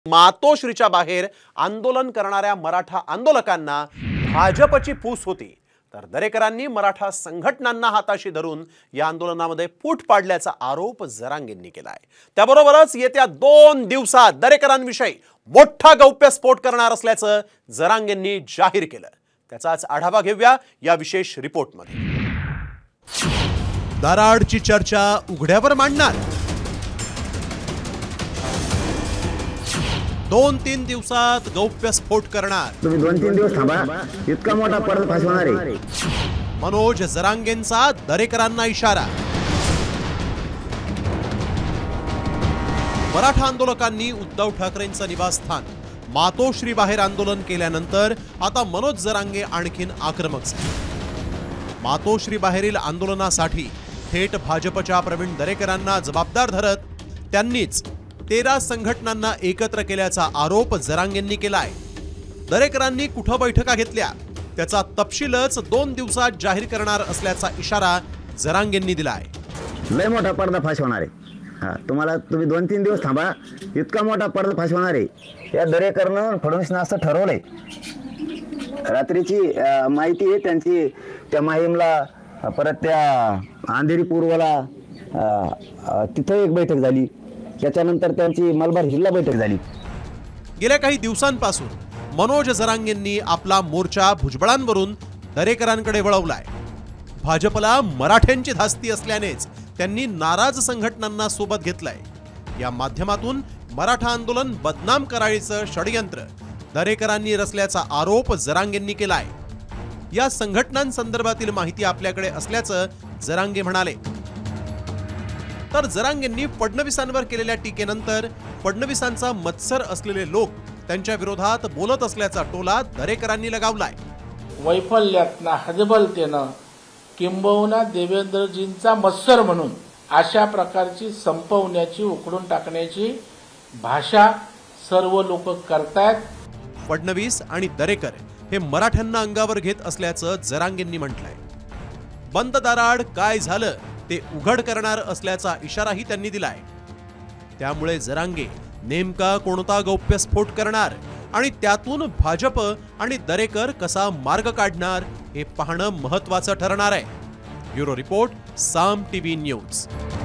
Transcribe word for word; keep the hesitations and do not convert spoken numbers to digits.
मातोश्रीच्या बाहेर आंदोलन करणाऱ्या मराठा आंदोलकांना भाजपची फूस होती, तर दरेकरांनी मराठा संघटनांना हाताशी धरून या आंदोलनामध्ये फूट पाडल्याचा आरोप जरांगेंनी केलाय। त्याबरोबरच येत्या दोन दिवसात दरेकरांविषयी मोठा गौप्यस्फोट करणार असल्याचं जरांगेंनी जाहीर केलं। त्याचाच आढावा घेऊया या विशेष रिपोर्टमध्ये। दराडची चर्चा उघड्यावर मांडणार, दोन तीन दिवसात गौप्यस्फोट करणार, तुम्ही दोन तीन दिवस थांबा, इतका मोठा पर्दाफाश होणार आहे। मनोज जरांगेंचा दरेकरांना इशारा। मराठा आंदोलकांनी उद्धव ठाकरेंचं निवासस्थान मातोश्री बाहेर आंदोलन केल्यानंतर आता मनोज जरांगे आणखीन आक्रमक झाले। मातोश्री बाहेरील आंदोलनासाठी थेट भाजपच्या प्रवीण दरेकरांना जबाबदार धरत त्यांनीच तेरा संघटनांना एकत्र केल्याचा आरोप जरांगेंनी केलाय। दरेकरांनी कुठं बैठका घेतल्या त्याचा तपशीलच दोन दिवसात जाहीर करणार असल्याचा इशारा जरांगेंनी दिलाय। लय मोठा पर्दाफाश होणार आहे। हा, तुम्हाला तुम्ही दोन तीन दिवस थांबा, इतका मोठा पर्दाफाश होणार आहे। या दरेकरनं फडणवीसनं असं ठरवलंय। रात्रीची माहिती आहे त्यांची, त्या माहीमला परत त्या अंधेरी पूर्वला तिथं एक बैठक झाली, त्याच्यानंतर त्यांची मलबार हिल्ला बैठक झाली। गेल्या काही दिवसांपासून मनोज जरांगेंनी आपला मोर्चा भुजबळांवरून दरेकरांकडे वळवलाय। भाजपला मराठ्यांची धास्ती असल्यानेच त्यांनी नाराज संघटनांना सोबत घेतलाय। या माध्यमातून मराठा आंदोलन बदनाम करायचं षडयंत्र दरेकरांनी रचल्याचा आरोप जरांगेंनी केलाय। या संघटनांसंदर्भातील माहिती आपल्याकडे असल्याचं जरांगे म्हणाले। तर जरांगेंनी फडणवीसांवर केलेल्या टीकेनंतर फडणवीसांचा मत्सर असलेले लोक त्यांच्या विरोधात बोलत असल्याचा टोला दरेकरांनी लगावलाय। वैफल्यातना हजबलतेनं किंबहुना देवेंद्रजींचा मत्सर म्हणून अशा प्रकारची संपवण्याची, उकडून टाकण्याची भाषा सर्व लोक करतायत। फडणवीस आणि दरेकर हे मराठ्यांना अंगावर घेत असल्याचं जरांगेंनी म्हटलंय। बंद दराड काय झालं ते उघड करणार असल्याचा इशाराही त्यांनी दिलाय। त्यामुळे जरांगे नेमका कोणता गौप्यस्फोट करणार आणि त्यातून भाजप आणि दरेकर कसा मार्ग काढणार हे पाहणं महत्त्वाचं ठरणार आहे। Bureau report, Saam TV news.